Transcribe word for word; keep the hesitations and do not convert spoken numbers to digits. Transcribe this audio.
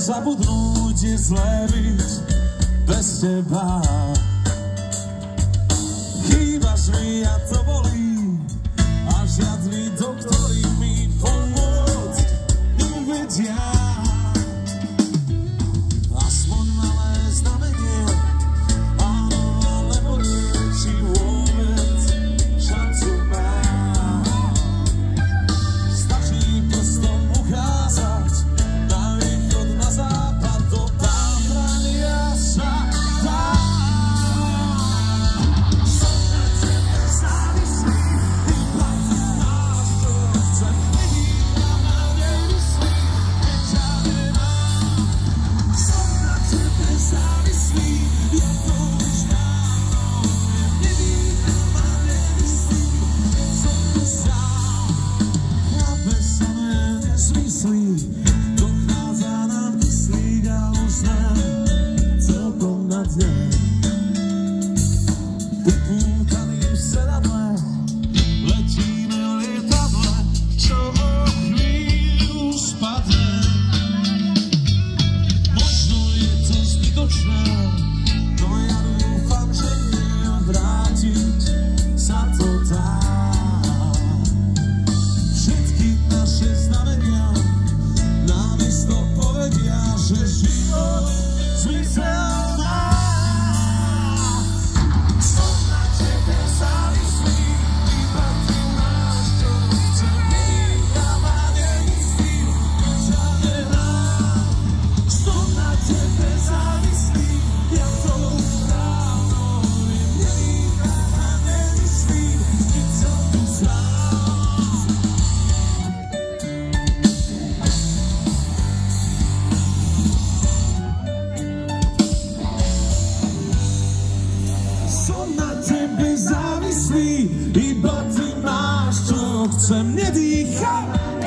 zabudnúť je zlé byť bez teba. Chýbaš mi a to bolí a žiadny doktori mi pomôcť nevedia. Aspoň malé znamenie, áno alebo nie, či vôbec šancu mám. Stačí prstom ukázať na východ, na západ, do pátrania sa dá. Som na tebe závislý, iba ty máš, čo chcem. Nedýcham a nemyslím, keď ťa nemám. Som na tebe závislý, ja to už dávno viem. Nedýcham a nemyslím, keď som tu sám. Chápe sa mé nesmyslí, dochádza nám kyslík a už sme celkom na dne. Upútaný v sedadle, letíme v lietadle, čo o chvíľu spadne. Možno je to zbytočné, no ja dúfam, že nie, a vrátiť sa to dá. Všetky naše znamenia nám isto povedia, že život zmysel má. Som na tebe závislý, iba ty máš, čo chcem. Nedýcham a nemyslím, keď ťa nemám. Som na tebe závislý, ja to už dávno viem. Nedýcham a nemyslím, keď som tu sám. Som na tebe závislý, iba ty máš, čo chcem. Nedýcham